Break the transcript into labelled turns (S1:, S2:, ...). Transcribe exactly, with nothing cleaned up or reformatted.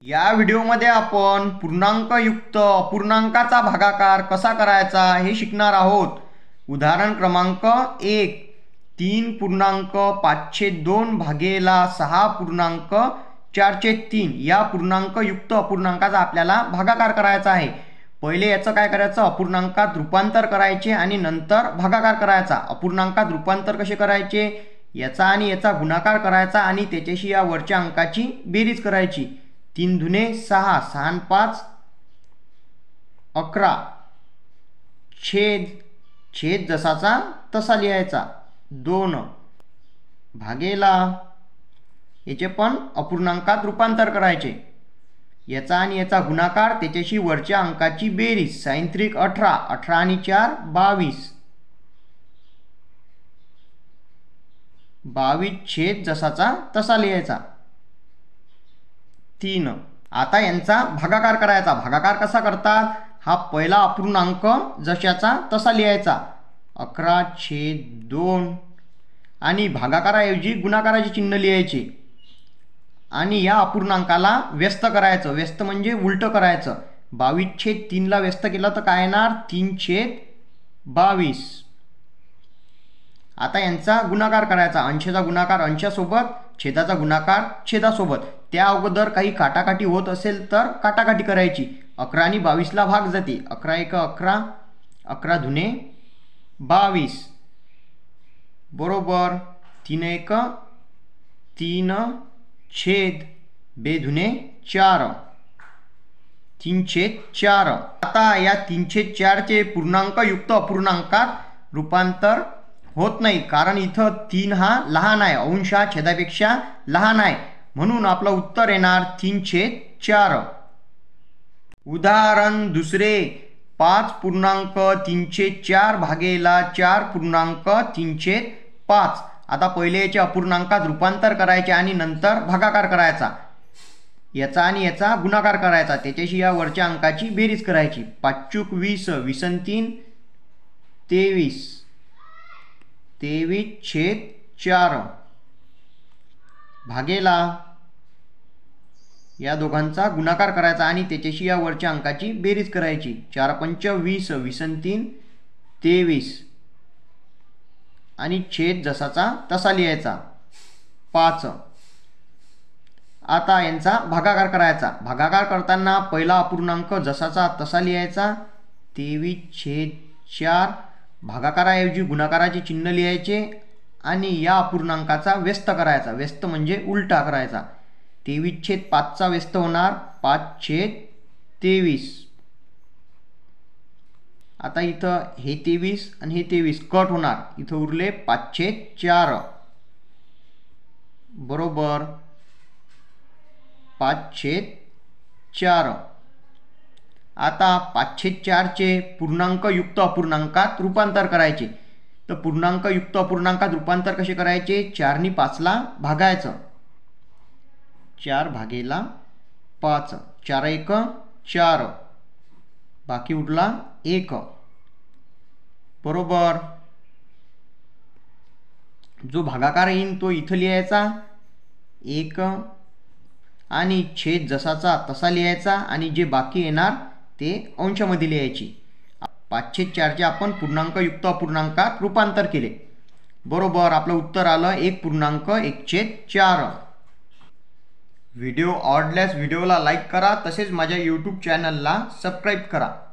S1: या व्हिडिओमध्ये आपण पूर्णांकयुक्त अपूर्णांकाचा भागाकार कसा करायचा हे शिकणार आहोत। उदाहरण क्रमांक एक, तीन पूर्णांक पाचशे दोन भागेला सहा पूर्णांक चारशे तीन या पूर्णांकयुक्त अपूर्णांकाचा आपल्याला भागाकार करायचा आहे। पहिले याचं काय करायचं, अपूर्णांकात रूपांतर करायचे आणि नंतर भागाकार करायचा। अपूर्णांकात रूपांतर कसे करायचे, याचा आणि याचा गुणाकार करायचा आणि त्याच्याशी या वरच्या अंकाची बेरीज करायची। तीन दुने सहा, सहा आणि पाच अकरा, छेद छेद जसाचा तसा लिहायचा। दोन भागेला याचे पण अपूर्णांकात रूपांतर करायचे, याचा आणि याचा गुणाकार त्याच्याशी वरच्या अंकाची बेरीज। साइन त्रिक अठरा, अठरा आणि चार बावीस, बावीस छेद जसाचा तसा लिहायचा। तीन आता यांचा भागाकार करायचा। भागाकार कसा करतात, हा पहिला अपूर्णांक जशाचा तसा लिहायचा, अकरा छेद दोन, आणि भागाकाराऐवजी गुणाकाराचे चिन्ह लिहायचे आणि या अपूर्णांकाला व्यस्त करायचं। व्यस्त म्हणजे उलट करायचं। बावीस छेद तीन ला व्यस्त केलं तर काय येणार, तीन छेद बावीस। आता यांचा गुणाकार करायचा, अंशाचा गुणाकार अंशासोबत, छेदाचा गुणाकार छेदासोबत। त्या अगोदर काही काटाकाटी होत असेल तर काटाकाटी करायची। अकरा आणि बावीस ला भाग जाते, अकरा एक अकरा, अकरा दुने बावीस बरोबर तीन एक तीन छेद बे दुने चार, तीन छेद चार। आता या तीन छेद चार चे पूर्णांकयुक्त अपूर्णांकात रूपांतर होत नाही, कारण इथं तीन हा लहान आहे, अंश हा छेदापेक्षा लहान आहे, म्हणून आपलं उत्तर येणार तीन छेद चार। उदाहरण दुसरे, पाच पूर्णांक तीनशे चार भागेला चार पूर्णांक तीनशे पाच। आता पहिले याचे अपूर्णांकात रूपांतर करायचे आणि नंतर भागाकार करायचा, याचा आणि याचा गुणाकार करायचा, त्याच्याशी या वरच्या अंकाची बेरीज करायची। पाचूक वीस, वीस आणि तीन तेवीस, तेवीस छेद चार भागेला या दोघांचा गुणाकार करायचा आणि त्याच्याशी या वरच्या अंकाची बेरीज करायची। चार पंच वीस, वीस आणि तीन तेवीस, आणि छेद जसाचा तसा लिहायचा पाच। आता यांचा भागाकार करायचा। भागाकार करताना पहिला अपूर्णांक जसाचा तसा लिहायचा, तेवीस छेद चार, भागाकाराऐवजी गुणाकाराचे चिन्ह लिहायचे आणि या अपूर्णांकाचा व्यस्त करायचा। व्यस्त म्हणजे उलटा करायचा। तेवीस छेद पाचचा व्यस्त होणार पाच छेद तेवीस। आता इथं हे तेवीस आणि हे तेवीस कट होणार, इथं उरले पाच छेद चार बरोबर पाच छेद चार। आता पाच छेद चार चे पूर्णांकयुक्त अपूर्णांकात रूपांतर करायचे। तर पूर्णांकयुक्त अपूर्णांकात रूपांतर कसे करायचे, चार नी पाच ला भागायचं, चार भागेला पाच, चार एक चार, बाकी उरला एक बरोबर। जो भागाकार येईल तो इथं लिहायचा एक, आणि छेद जसाचा तसा लिहायचा आणि जे बाकी येणार ते अंशामध्ये लिहायची। पाच छेद चार चे आपण पूर्णांकयुक्त अपूर्णांकात रूपांतर केले बरोबर। आपलं उत्तर आलं एक पूर्णांक एक छेद चार। व्हिडिओ आवडल्यास व्हिडिओला लाईक करा, तसेच माझ्या यूट्यूब चॅनलला सबस्क्राईब करा।